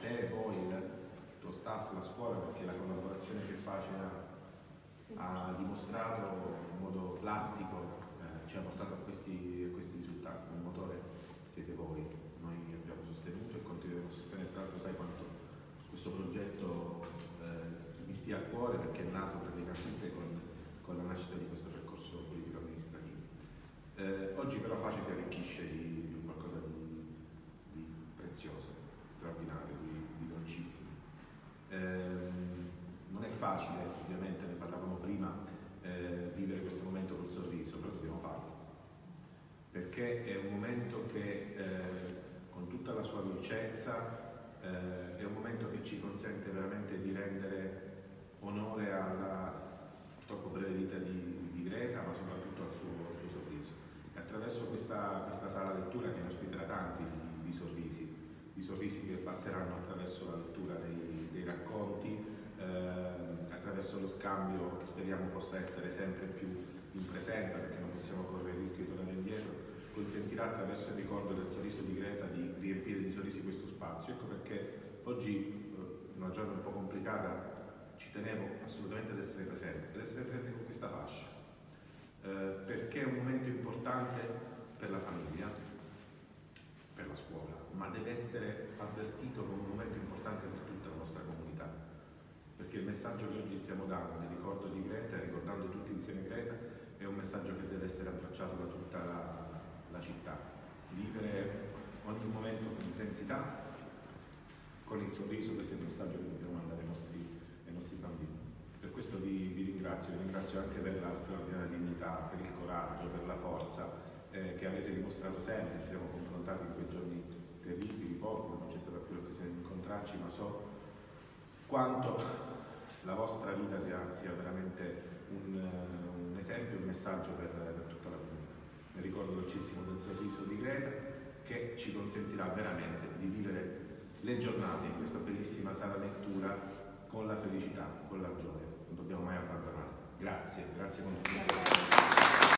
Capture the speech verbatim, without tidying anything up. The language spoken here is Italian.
te, voi, il tuo staff, la scuola, perché la collaborazione che faccia ha dimostrato in modo plastico, eh, ci ha portato a questi, a questi risultati. Il motore siete voi, noi abbiamo sostenuto e continueremo a sostenere. Tra l'altro sai quanto questo progetto eh, mi stia a cuore, perché è nato praticamente con, con la nascita di questo percorso politico amministrativo. Eh, oggi però Face si arricchisce di, di qualcosa di, di prezioso, straordinario, di, di dolcissimo. Eh, non è facile, ovviamente, ne parlavamo prima, eh, vivere questo momento col sorriso, però dobbiamo farlo, perché è un momento che eh, con tutta la sua dolcezza eh, è un momento che ci consente veramente di rendere onore alla purtroppo breve vita di, di Greta, ma soprattutto al suo, al suo sorriso. E attraverso questa, questa sala lettura, che ne ospiterà tanti di, di sorrisi, di sorrisi che passeranno attraverso la lettura dei, dei racconti, eh, attraverso lo scambio che speriamo possa essere sempre più in presenza, perché non possiamo correre il rischio di tornare indietro, consentirà attraverso il ricordo del sorriso di Greta di riempire di sorrisi questo spazio. Ecco perché oggi, una giornata un po' complicata, ci tenevo assolutamente ad essere presente, ad essere presente con questa fascia, eh, perché è un momento importante per la famiglia, per la scuola, ma deve essere avvertito come un momento importante per tutta la nostra comunità, perché il messaggio che oggi stiamo dando nel ricordo di Greta, ricordando tutti insieme Greta, è un messaggio che deve essere abbracciato da tutta la, la città. Vivere ogni momento con intensità, con il sorriso. Questo è il messaggio che dobbiamo mandare ai nostri, ai nostri bambini. Per questo vi, vi ringrazio, vi ringrazio anche per la straordinaria dignità, per il coraggio, per la forza eh, che avete dimostrato sempre. Ci siamo confrontati in quei giorni terribili, pochi, non c'è stata più l'occasione di incontrarci, ma so quanto la vostra vita sia, sia veramente un, un esempio, un messaggio per, per tutta la comunità. Mi ricordo dolcissimo del sorriso di Greta, che ci consentirà veramente di vivere le giornate in questa bellissima sala lettura con la felicità, con la gioia. Non dobbiamo mai abbandonare. Grazie, grazie con tutti.